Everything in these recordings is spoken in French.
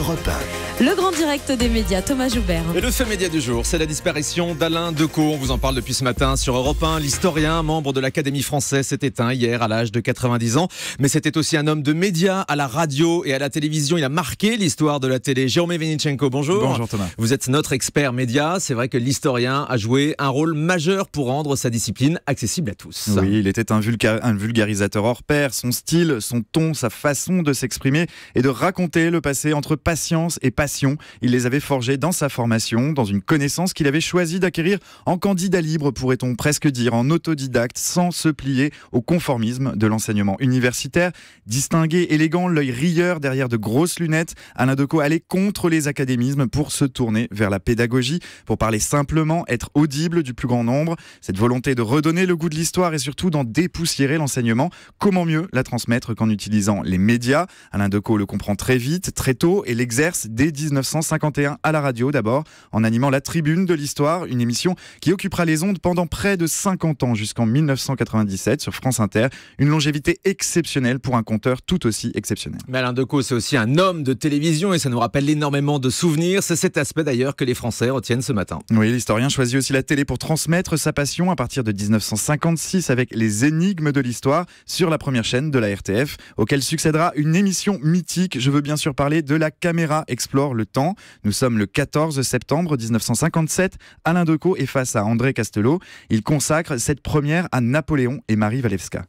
Europe 1. Le grand direct des médias, Thomas Joubert. Et le fait média du jour, c'est la disparition d'Alain Decaux. On vous en parle depuis ce matin sur Europe 1. L'historien, membre de l'Académie française, s'est éteint hier à l'âge de 90 ans. Mais c'était aussi un homme de médias à la radio et à la télévision. Il a marqué l'histoire de la télé. Jérôme Vinichenko, bonjour. Bonjour Thomas. Vous êtes notre expert média. C'est vrai que l'historien a joué un rôle majeur pour rendre sa discipline accessible à tous. Oui, il était un vulgarisateur hors pair. Son style, son ton, sa façon de s'exprimer et de raconter le passé entre patience et passion. Il les avait forgés dans sa formation, dans une connaissance qu'il avait choisi d'acquérir en candidat libre, pourrait-on presque dire, en autodidacte, sans se plier au conformisme de l'enseignement universitaire. Distingué, élégant, l'œil rieur derrière de grosses lunettes, Alain Decaux allait contre les académismes pour se tourner vers la pédagogie, pour parler simplement, être audible du plus grand nombre. Cette volonté de redonner le goût de l'histoire et surtout d'en dépoussiérer l'enseignement, comment mieux la transmettre qu'en utilisant les médias? Alain Decaux le comprend très vite, très tôt, et l'exerce dès 1951 à la radio d'abord, en animant la Tribune de l'Histoire, une émission qui occupera les ondes pendant près de 50 ans jusqu'en 1997 sur France Inter. Une longévité exceptionnelle pour un conteur tout aussi exceptionnel. Mais Alain Decaux, c'est aussi un homme de télévision et ça nous rappelle énormément de souvenirs. C'est cet aspect d'ailleurs que les Français retiennent ce matin. Oui, l'historien choisit aussi la télé pour transmettre sa passion à partir de 1956 avec les énigmes de l'histoire sur la première chaîne de la RTF, auquel succédera une émission mythique. Je veux bien sûr parler de La Caméra explore le temps. Nous sommes le 14 septembre 1957. Alain Decaux est face à André Castelot. Il consacre cette première à Napoléon et Marie Walewska.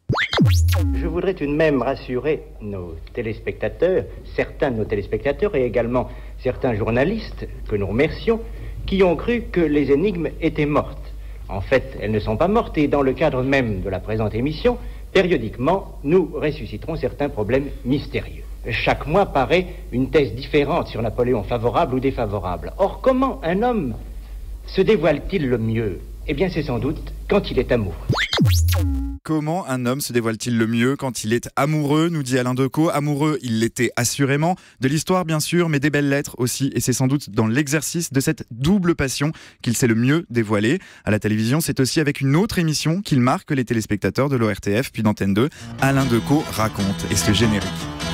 Je voudrais tout de même rassurer nos téléspectateurs, certains de nos téléspectateurs et également certains journalistes que nous remercions, qui ont cru que les énigmes étaient mortes. En fait, elles ne sont pas mortes et dans le cadre même de la présente émission, périodiquement, nous ressusciterons certains problèmes mystérieux. Chaque mois paraît une thèse différente sur Napoléon, favorable ou défavorable. Or, comment un homme se dévoile-t-il le mieux? Eh bien, c'est sans doute quand il est amoureux. Comment un homme se dévoile-t-il le mieux quand il est amoureux, nous dit Alain Decaux. Amoureux, il l'était assurément. De l'histoire, bien sûr, mais des belles lettres aussi. Et c'est sans doute dans l'exercice de cette double passion qu'il s'est le mieux dévoilé. À la télévision, c'est aussi avec une autre émission qu'il marque les téléspectateurs de l'ORTF, puis d'Antenne 2. Alain Decaux raconte. Et ce générique.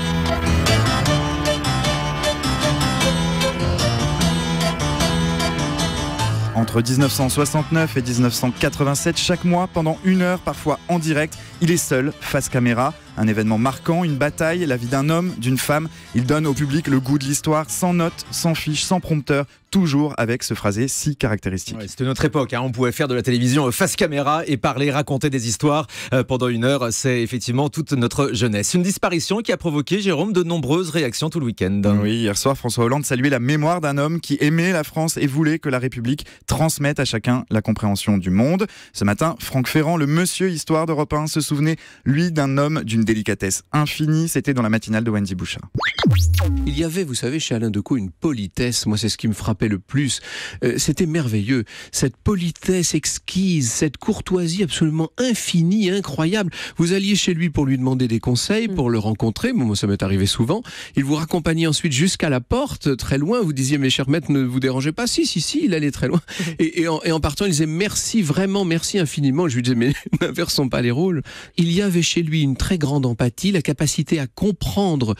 Entre 1969 et 1987, chaque mois, pendant 1 heure, parfois en direct, il est seul, face caméra. Un événement marquant, une bataille, la vie d'un homme, d'une femme. Il donne au public le goût de l'histoire, sans notes, sans fiches, sans prompteur, toujours avec ce phrasé si caractéristique. Ouais, c'était notre époque, hein. On pouvait faire de la télévision face caméra et parler, raconter des histoires pendant 1 heure. C'est effectivement toute notre jeunesse. Une disparition qui a provoqué, Jérôme, de nombreuses réactions tout le week-end. Oui, hier soir, François Hollande saluait la mémoire d'un homme qui aimait la France et voulait que la République transmette à chacun la compréhension du monde. Ce matin, Franck Ferrand, le monsieur Histoire d'Europe 1, se souvenait, lui, d'un homme d'une délicatesse infinie. C'était dans la matinale de Wendy Bouchard. Il y avait, vous savez, chez Alain Decaux, une politesse. Moi, c'est ce qui me frappait le plus. C'était merveilleux. Cette politesse exquise, cette courtoisie absolument infinie, incroyable. Vous alliez chez lui pour lui demander des conseils, pour le rencontrer. Moi, ça m'est arrivé souvent. Il vous raccompagnait ensuite jusqu'à la porte, très loin. Vous disiez, mes chers maîtres, ne vous dérangez pas. Si, il allait très loin. Et en partant, il disait, merci, vraiment, merci infiniment. Je lui disais, mais n'inversons pas les rôles. Il y avait chez lui une très grande empathie, la capacité à comprendre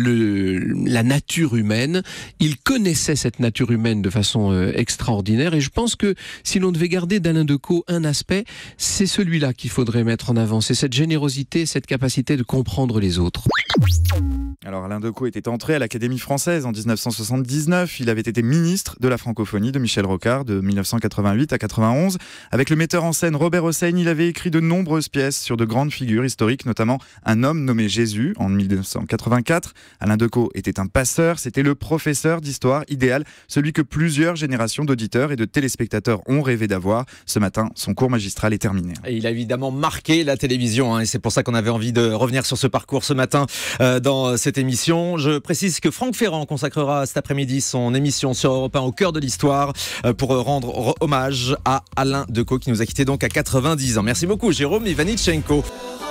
la nature humaine. Il connaissait cette nature humaine de façon extraordinaire et je pense que si l'on devait garder d'Alain Decaux un aspect, c'est celui-là qu'il faudrait mettre en avant. C'est cette générosité, cette capacité de comprendre les autres. Alors Alain Decaux était entré à l'Académie française en 1979. Il avait été ministre de la francophonie de Michel Rocard de 1988 à 91. Avec le metteur en scène Robert Hossein, il avait écrit de nombreuses pièces sur de grandes figures historiques, notamment Un homme nommé Jésus en 1984. Alain Decaux était un passeur, c'était le professeur d'histoire idéal, celui que plusieurs générations d'auditeurs et de téléspectateurs ont rêvé d'avoir. Ce matin, son cours magistral est terminé. Et il a évidemment marqué la télévision, hein, et c'est pour ça qu'on avait envie de revenir sur ce parcours ce matin dans cette émission. Je précise que Franck Ferrand consacrera cet après-midi son émission sur Europe 1 au cœur de l'histoire pour rendre hommage à Alain Decaux qui nous a quittés donc à 90 ans. Merci beaucoup Jérôme Vinichenko.